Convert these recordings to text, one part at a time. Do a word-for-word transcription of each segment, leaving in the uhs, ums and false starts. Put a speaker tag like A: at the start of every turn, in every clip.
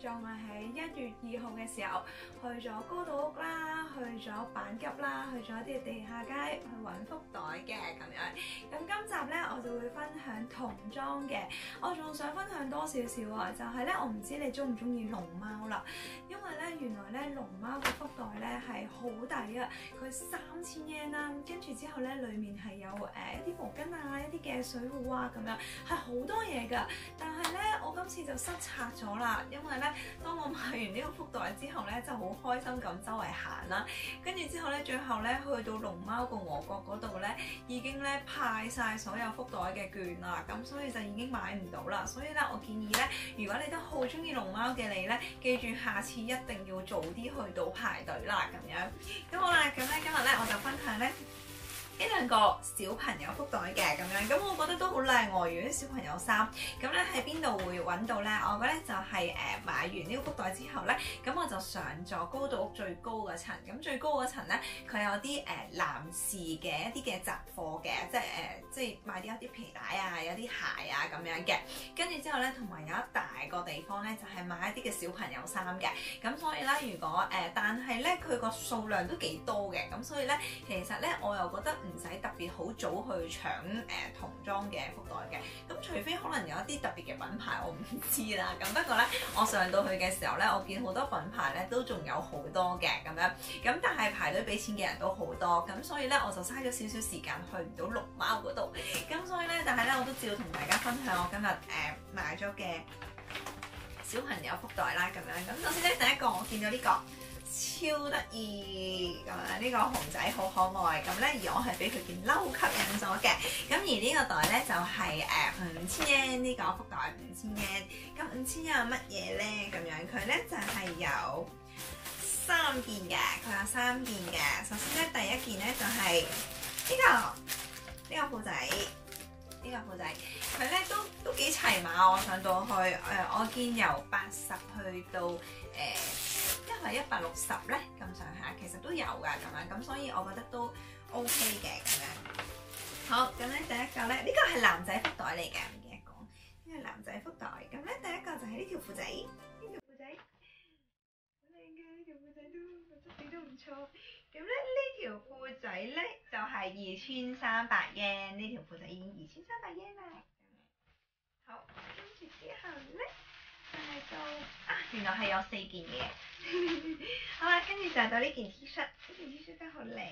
A: 仲係喺一月二號嘅時候去咗高島屋啦，去咗板急啦，去咗啲地下街去揾福袋嘅咁樣。咁今集咧我就會分享童裝嘅，我仲想分享多少少啊，就係咧我唔知你中唔中意龍貓啦，因為咧原來咧龍貓嘅福袋咧係好抵啊，佢三千 yen 啦，跟住之後咧裡面係有誒一啲毛巾啊，一啲嘅水壺啊咁樣，係好多嘢㗎。但係咧我今次就失策咗啦，因為咧當我買完呢個福袋之後咧，就好開心咁周圍行啦，跟住之後咧最後咧去到龍貓共和國嗰度咧，已經咧派晒所有福袋嘅券啦，咁所以就已經買唔到啦。所以咧我建議咧，如果你都好中意龍貓嘅你咧，記住下次一定要早啲去到排隊啦咁樣。咁好啦，咁咧今日咧我就分享咧呢兩個小朋友福袋嘅咁樣，咁我覺得都好靚喎。如果啲小朋友衫，咁咧喺邊度會揾到咧？我覺得就係誒買完呢個福袋之後咧，咁我就上咗高島屋最高嗰層。咁最高嗰層咧，佢有啲誒男士嘅一啲嘅雜貨嘅，即係誒即係買啲一啲皮帶啊，有啲鞋啊咁樣嘅。跟住之後咧，同埋有一大個地方咧，就係買一啲嘅小朋友衫嘅。咁所以咧，如果誒，但係咧佢個數量都幾多嘅，咁所以咧，其實咧我又覺得唔使特別好早去搶誒、呃、童裝嘅福袋嘅，咁除非可能有一啲特別嘅品牌，我唔知啦。咁不過咧，我上到去嘅時候咧，我見好多品牌咧都仲有好多嘅咁樣，咁但係排隊俾錢嘅人都好多，咁所以咧我就嘥咗少少時間去唔到龍貓嗰度，咁所以咧，但係咧我都照同大家分享我今日誒、呃、買咗嘅小朋友福袋啦咁樣。咁首先咧第一個我見到呢、這個。超得意咁樣，呢個熊仔好可愛咁咧，而我係俾佢件褸吸引咗嘅。咁而呢個袋咧就係誒五千 yen 呢個福袋五千 yen。咁五千 yen 有乜嘢咧？咁樣佢咧就係有三件嘅，佢有三件嘅。首先咧第一件咧就係呢個呢個褲仔，呢個褲仔佢咧都都幾齊碼。我上到去誒，我見由八十去到誒。因為一百六十咧咁上下，其實都有㗎咁樣，咁所以我覺得都 OK 嘅咁樣。好，咁咧第一個咧，呢個係男仔福袋嚟嘅，唔記得講，呢個男仔福袋。咁咧第一個就係呢條褲仔，呢條褲仔好靚嘅，呢條褲仔都質地都唔錯。咁咧呢條褲仔咧就係二千三百 yen， 呢條褲仔已經二千三百 yen 啦。好，跟住之後咧。就係到啊，原來係有四件嘅。好啦，跟住就係到呢件 T 恤，呢件 T 恤真係好靚。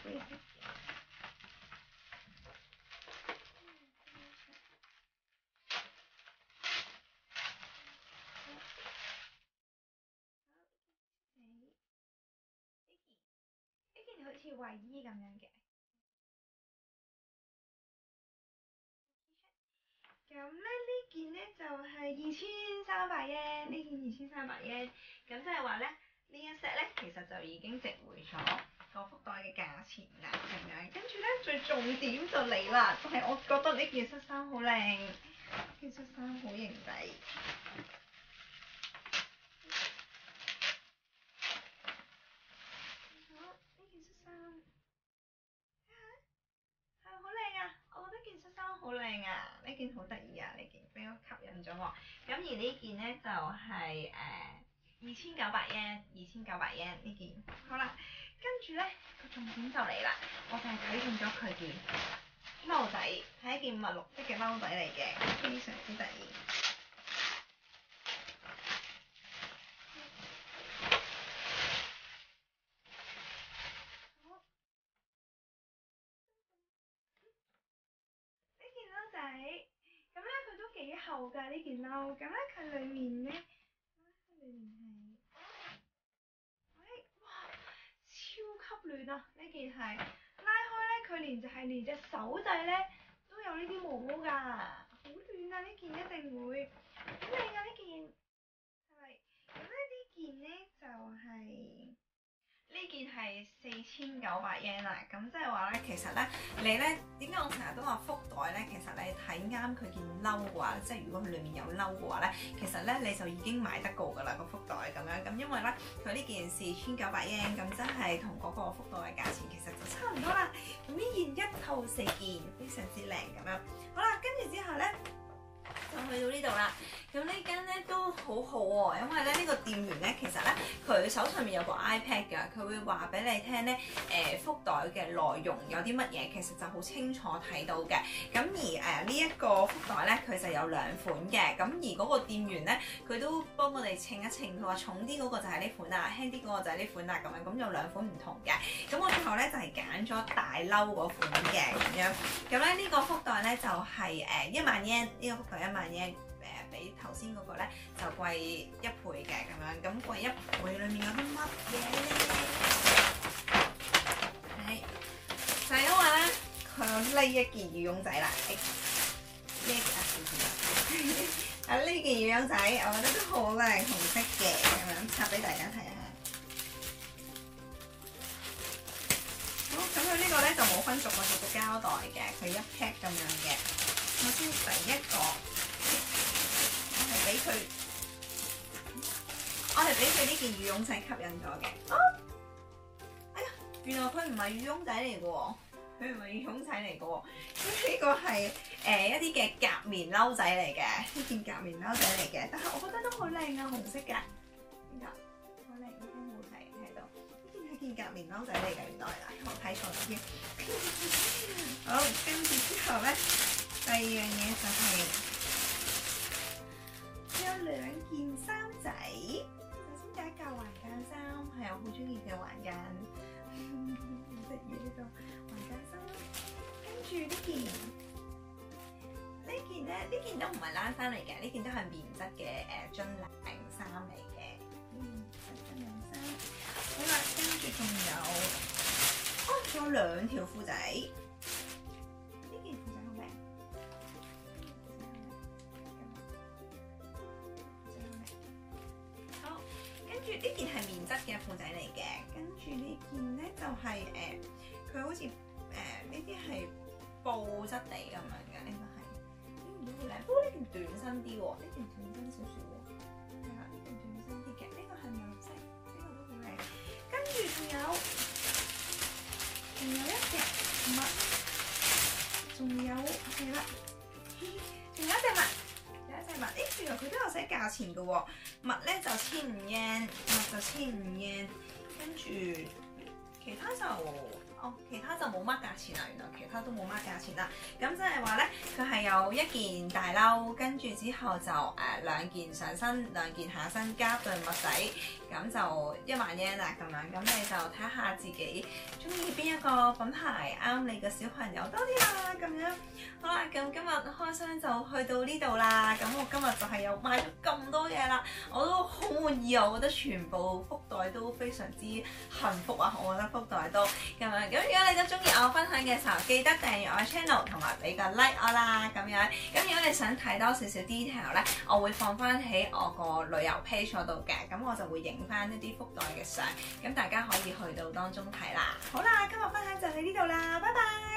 A: 呢件好似衛衣咁樣嘅。咁咧呢件咧就係二千三百 yen， 呢件二千三百 yen， 咁即係話咧呢一 set 咧其實就已經值回咗個福袋嘅價錢啦，咁樣。跟住咧最重點就嚟啦，就係、是、我覺得呢件恤衫好靚，呢件恤衫好型仔。好，呢件恤衫。好靚啊！呢件好得意啊！呢件俾我吸引咗我。咁而呢件咧就係誒二千九百 yen， 二千九百 yen 呢件。好啦，跟住咧個重點就嚟啦，我就係睇中咗佢件褸仔，係一件墨綠色嘅褸仔嚟嘅，非常之得意。咁咧佢都幾厚㗎呢件褸，咁咧佢裡面咧，裡面係，喂，哇，超級暖啊！呢件係拉開咧，佢連就係連隻手仔咧都有呢啲毛毛㗎，好暖啊！呢件一定會好靚啊！呢件係咪？咁咧呢件咧就係、是。呢件係四千九百 yen 啦，咁即係話咧，其實咧，你咧點解我成日都話福袋咧？其實你睇啱佢件褸嘅話，即係如果佢裡面有褸嘅話咧，其實咧你就已經買得過㗎啦個福袋咁樣。咁因為咧佢呢件四千九百 yen，咁真係同嗰個福袋嘅價錢其實就差唔多啦。咁呢件一套四件，非常之靚咁樣。好啦，跟住之後咧就去到呢度啦。 咁呢間咧都好好喎，因為咧呢個店員咧其實咧佢手上面有個 iPad 㗎，佢會話俾你聽咧誒福袋嘅內容有啲乜嘢，其實就好清楚睇到嘅。咁而誒呢一個福袋咧，佢就有兩款嘅。咁而嗰個店員咧，佢都幫我哋稱一稱，佢話重啲嗰個就係呢款啦，輕啲嗰個就係呢款啦咁樣。咁有兩款唔同嘅。咁我最後咧就係揀咗大褸嗰款嘅咁樣。咁咧呢個福袋咧就係誒一萬 yen，呢個福袋一萬 yen。誒比頭先嗰個咧就貴一倍嘅咁樣，咁貴一倍裡面有啲乜嘢咧？係就係因為咧佢有呢一件羽絨仔啦，呢一件啊呢件羽絨仔，我覺得都好靚，紅色嘅咁樣插俾大家睇下。好，咁佢呢個咧就冇分逐個逐個膠袋嘅，佢一 pack 咁樣嘅。我先第一個。俾佢，我係俾佢呢件羽絨仔吸引咗嘅。啊，哎呀，原來佢唔係羽絨仔嚟嘅喎，佢唔係羽絨仔嚟嘅喎。咁呢個係誒、呃、一啲嘅夾棉褸仔嚟嘅，呢件夾棉褸仔嚟嘅。但係我覺得都好靚啊，紅色嘅，呢個好靚，好好睇喺度。呢件係件夾棉褸仔嚟嘅，原來啦，我睇錯咗添。好，跟住之後咧，第二樣嘢就係、是。有兩件衫仔，首先第一件環間衫，係我好中意嘅環間，好得意呢個環間衫。跟住呢件，呢件咧，呢件都唔係冷衫嚟嘅，呢件都係棉質嘅誒樽領衫嚟嘅。嗯，樽領衫。好啦，跟住仲有，哦，仲有兩條褲仔。呢件褲仔好靚。跟住呢件係棉質嘅褲仔嚟嘅，跟住呢件咧就係、是、誒，佢、呃、好似誒呢啲係布質地咁樣嘅，呢個係呢件都好靚，不過呢件短身啲喎，呢件短身少少喎，係啦，呢件短身啲嘅，呢、這個係藍色，呢、這個都好靚。跟住仲有仲有一隻襪，仲有係啦，仲有一隻襪。誒，原來佢都有寫價錢嘅喎，襪咧就千五 yen，襪就千五 yen，跟住其他就哦，其他就冇乜價錢啦。原來其他都冇乜價錢啦。咁即係話咧，佢係有一件大褸，跟住之後就誒、呃、兩件上身，兩件下身加對襪仔，咁就一萬 yen 啦咁樣。咁你就睇下自己中意邊一個品牌啱你嘅小朋友多啲啦咁樣。好啦，咁今日開箱就去到呢度啦。咁我今日就係有買咗咁多嘢啦，我都好滿意啊！我覺得全部福袋都非常之幸福啊！我覺得福袋都咁樣。咁如果你都中意我分享嘅時候，記得訂閱我嘅 channel 同埋俾個 like 我啦咁樣。咁如果你想睇多少少 detail 咧，我會放翻喺我個旅遊 page 嗰度嘅。咁我就會影翻一啲福袋嘅相，咁大家可以去到當中睇啦。好啦，今日分享就喺呢度啦，拜拜。